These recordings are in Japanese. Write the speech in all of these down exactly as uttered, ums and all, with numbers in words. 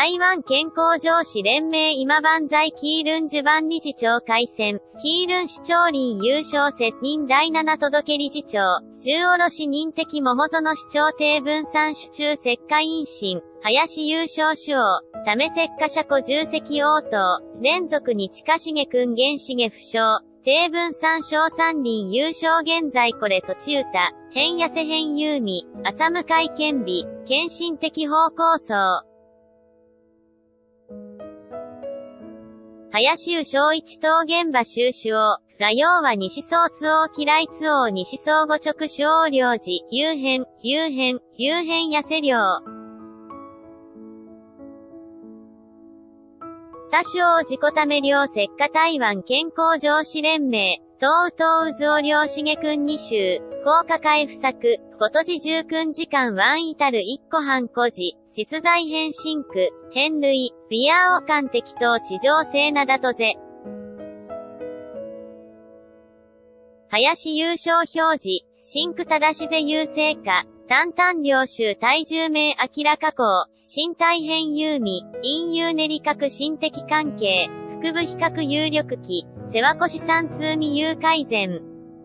台湾健康上司連盟今万在キールンジュバン理事長改選、キールン市長林優勝責任第七届理事長、中卸任的桃園市長定分散主中石化因診、林優勝主王、為石化車庫重責応答、連続に近重くん原重不詳、定分散小三林優勝現在これ措置歌、変痩せ変優美、浅向会見日、献身的方向層。林宇小一等現場収主王、が要は西総津王嫌い津王西総五直主王領事、夕変、夕変、夕変痩せ量。多少自己ため量石化台湾健康上司連盟、東東渦を両重くんに州、高価回不作、今年十君時間ワン至る一個半個時、実在変真区、変類、ビアーオ間適当地上性なだとぜ。林優勝表示、真区正しぜ優勢化、単々領州体重名明らか項、身体変優味、陰優練り角心的関係、腹部比較有力期、世話腰三通未有改善。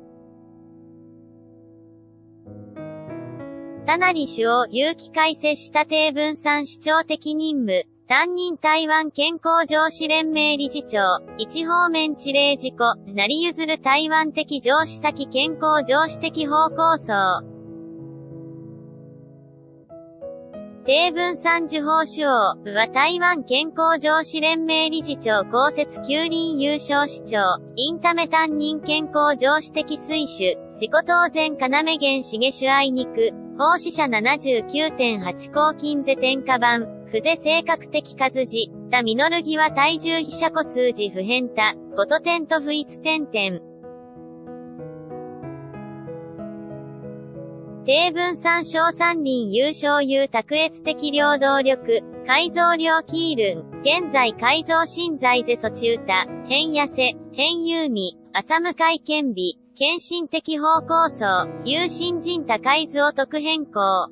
田成主を有機改正した定分散市長的任務、担任台湾健康上司連盟理事長、一方面地例事故、成り譲る台湾的上司先健康上司的方向層。定分散受報主王は台湾健康上司連盟理事長公設九輪優勝市長、インタメ担任健康上司的推手、自己当然要源重主愛肉、奉仕者 ななじゅうきゅうてんはち 抗菌ぜ添加版、不ぜ性格的数字、た実るぎは体重被写個数字不変た、ごと点と不一点点。定分散小三輪優勝有卓越的量動力、改造量キールン、現在改造新在ぜ措置歌、変痩せ、変優味、浅向会見日、献身的方向層、有新人多改図を特変更。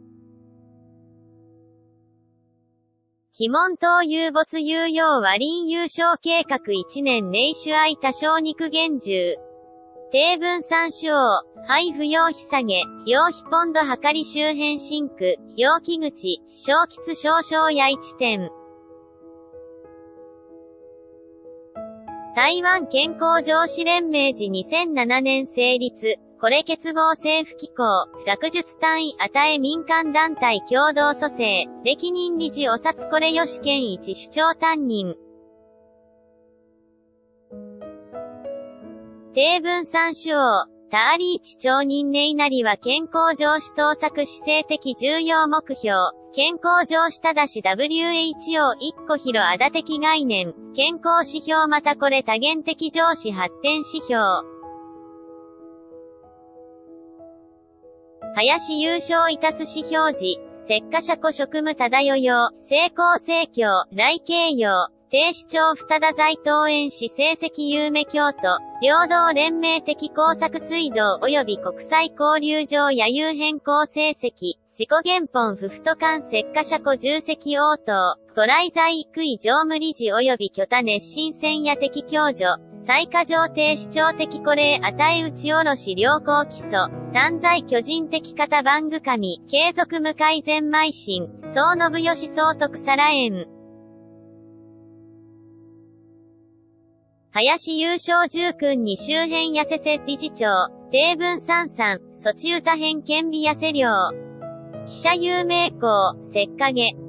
鬼門島有没有用和林優勝計画いちねん内主愛多少肉減重。定分散主王、配布用費下げ、用費ポンド測り周辺真区、容器口、小吉少々やいちてん。台湾健康上司連盟時にせんななねん成立、これ結合政府機構、学術単位与え民間団体共同組成、歴任理事おさつこれよし県一首長担任。定分散主王、ターリーチ長任ネイナリは健康上司盗作施政的重要目標、健康上司ただし ダブリューエイチオー 一個広あだ的概念、健康指標またこれ多元的上司発展指標。林優勝いたす指標時、石化車庫職務ただよ用、成功成教、来慶用、低市長二田在東園市成績有名京都、領道連盟的工作水道及び国際交流上野遊変更成績、四股原本不太間石化車庫重責応答、ご来在育位常務理事及び巨多熱心戦野的共助、最下上低市長的これ与え打ち下ろし良好基礎、単在巨人的型番組神、継続無改善邁進、総信義総徳さら園。林優勝十君に周辺痩せせ理事長、定分散散、措置歌編兼備痩せ量。記者有名校、石化下。